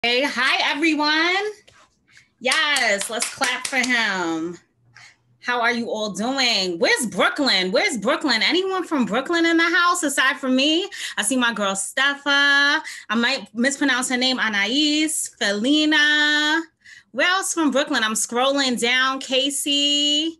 Hey, hi everyone. Yes, let's clap for him. How are you all doing? Where's Brooklyn? Where's Brooklyn? Anyone from Brooklyn in the house aside from me? I see my girl Steffa. I might mispronounce her name, Anais, Felina. Where else from Brooklyn? I'm scrolling down. Casey.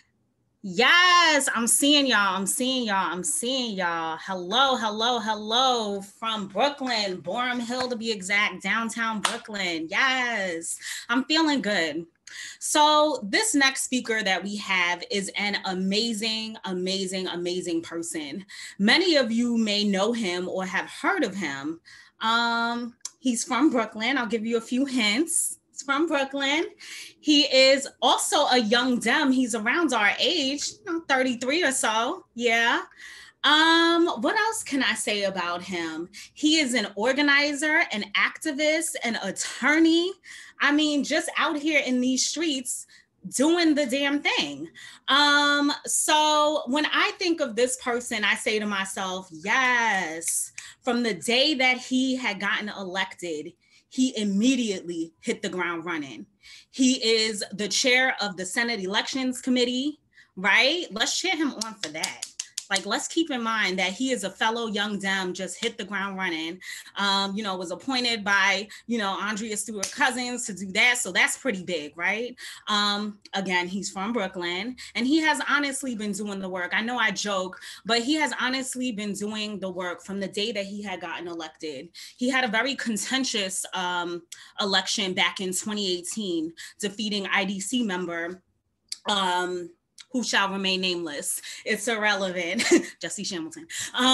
Yes, I'm seeing y'all. I'm seeing y'all. I'm seeing y'all. Hello, hello, hello from Brooklyn, Borum Hill to be exact, downtown Brooklyn. Yes, I'm feeling good. So, this next speaker that we have is an amazing, amazing, amazing person. Many of you may know him or have heard of him. He's from Brooklyn. I'll give you a few hints. He's from Brooklyn. He is also a young Dem. He's around our age, 33 or so. Yeah. What else can I say about him? He is an organizer, an activist, an attorney. I mean, just out here in these streets doing the damn thing. So when I think of this person, I say to myself, yes, from the day that he had gotten elected, he immediately hit the ground running. He is the chair of the Senate Elections Committee, right? Let's cheer him on for that. Like, let's keep in mind that he is a fellow young Dem, just hit the ground running, was appointed by, Andrea Stewart Cousins to do that. So that's pretty big, right? Again, he's from Brooklyn and he has honestly been doing the work. I know I joke, but he has honestly been doing the work from the day that he had gotten elected. He had a very contentious election back in 2018, defeating IDC member, who shall remain nameless. It's irrelevant. Jesse Shamilton.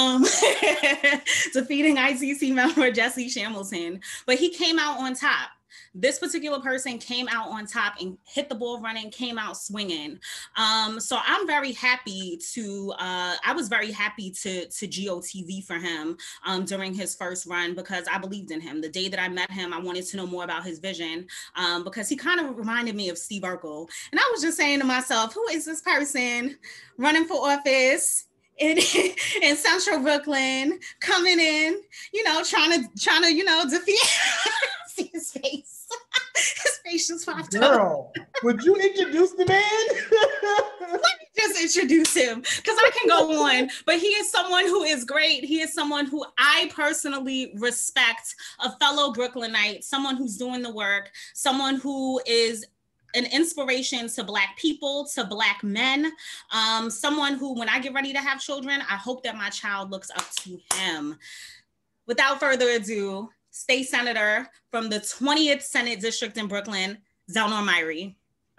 Defeating ICC member Jesse Shamilton. But he came out on top. This particular person came out on top and hit the ball running, came out swinging. So I'm very happy I was very happy to GOTV for him during his first run because I believed in him. The day that I met him, I wanted to know more about his vision because he kind of reminded me of Steve Urkel. And I was just saying to myself, who is this person running for office in Central Brooklyn, coming in, trying to defeat see his face. His face just popped up. Girl, would you introduce the man? Let me just introduce him because I can go on. But he is someone who is great. He is someone who I personally respect, a fellow Brooklynite, someone who's doing the work, someone who is an inspiration to Black people, to Black men, someone who, when I get ready to have children, I hope that my child looks up to him. Without further ado, State Senator from the 20th Senate District in Brooklyn, Zelnor Myrie.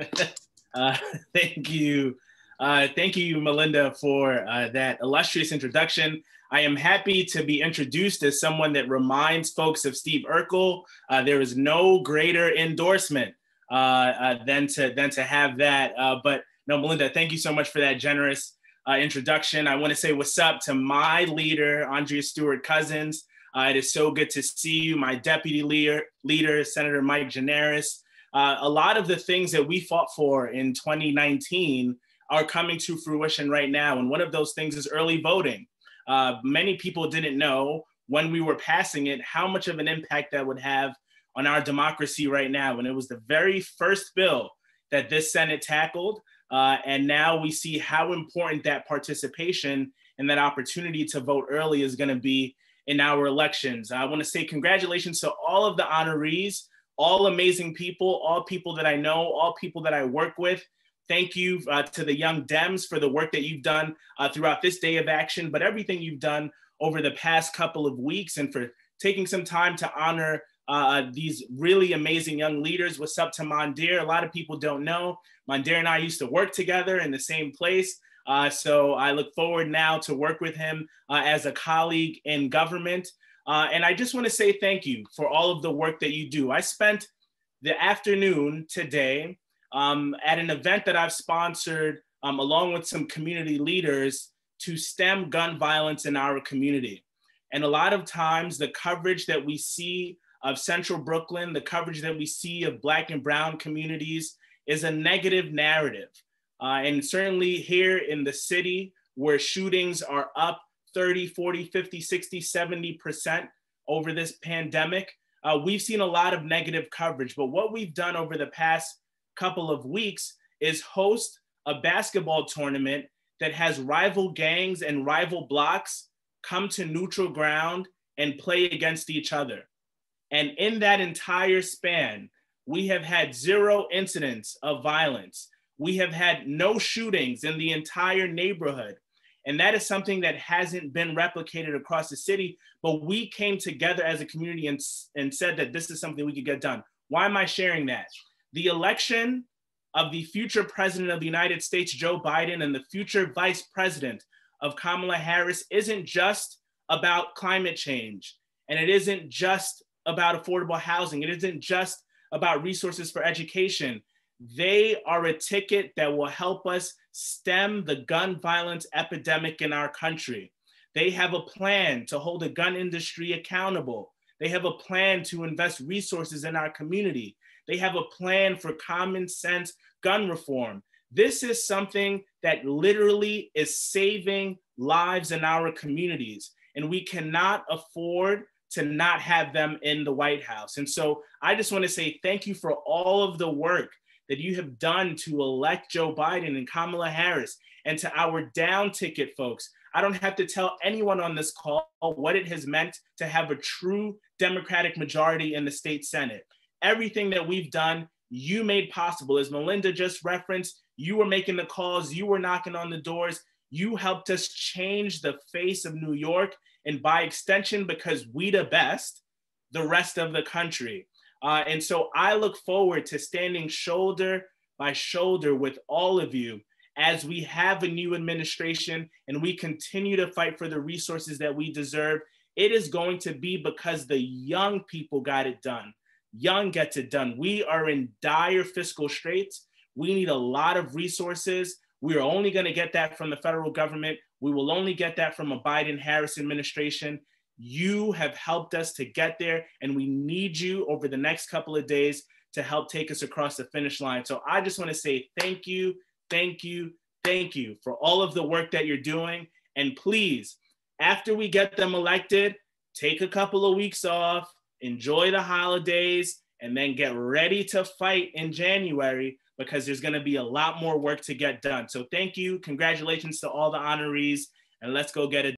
Thank you. Thank you, Melinda, for that illustrious introduction. I am happy to be introduced as someone that reminds folks of Steve Urkel. There is no greater endorsement than to have that. But no, Melinda, thank you so much for that generous introduction. I want to say what's up to my leader, Andrea Stewart Cousins. It is so good to see you, my deputy leader, Senator Mike Gianaris. A lot of the things that we fought for in 2019 are coming to fruition right now. And one of those things is early voting. Many people didn't know when we were passing it, how much of an impact that would have on our democracy right now. And it was the very first bill that this Senate tackled. And now we see how important that participation and that opportunity to vote early is gonna be in our elections. I want to say congratulations to all of the honorees, all amazing people, all people that I know, all people that I work with. Thank you to the Young Dems for the work that you've done throughout this day of action, but everything you've done over the past couple of weeks and for taking some time to honor these really amazing young leaders. What's up to Mandir? A lot of people don't know. Mandir and I used to work together in the same place. So I look forward now to work with him as a colleague in government. And I just want to say thank you for all of the work that you do. I spent the afternoon today at an event that I've sponsored along with some community leaders to stem gun violence in our community. And a lot of times the coverage that we see of Central Brooklyn, the coverage that we see of Black and Brown communities is a negative narrative. And certainly here in the city where shootings are up 30, 40, 50, 60, 70% over this pandemic, we've seen a lot of negative coverage. But what we've done over the past couple of weeks is host a basketball tournament that has rival gangs and rival blocks come to neutral ground and play against each other. And in that entire span, we have had 0 incidents of violence. We have had no shootings in the entire neighborhood. And that is something that hasn't been replicated across the city, but we came together as a community and said that this is something we could get done. Why am I sharing that? The election of the future president of the United States, Joe Biden, and the future vice president of Kamala Harris isn't just about climate change, and it isn't just about affordable housing. It isn't just about resources for education. They are a ticket that will help us stem the gun violence epidemic in our country. They have a plan to hold the gun industry accountable. They have a plan to invest resources in our community. They have a plan for common sense gun reform. This is something that literally is saving lives in our communities, and we cannot afford to not have them in the White House. And so I just want to say thank you for all of the work that you have done to elect Joe Biden and Kamala Harris, and to our down ticket folks. I don't have to tell anyone on this call what it has meant to have a true Democratic majority in the state Senate. Everything that we've done, you made possible. As Melinda just referenced, you were making the calls, you were knocking on the doors, you helped us change the face of New York, and by extension, because we the best, the rest of the country. And so I look forward to standing shoulder by shoulder with all of you as we have a new administration and we continue to fight for the resources that we deserve. It is going to be because the young people got it done. Young gets it done. We are in dire fiscal straits. We need a lot of resources. We are only going to get that from the federal government. We will only get that from a Biden-Harris administration. You have helped us to get there, and we need you over the next couple of days to help take us across the finish line. So I just want to say thank you, thank you, thank you for all of the work that you're doing. And please, after we get them elected, take a couple of weeks off, enjoy the holidays, and then get ready to fight in January, because there's going to be a lot more work to get done. So thank you. Congratulations to all the honorees, and let's go get it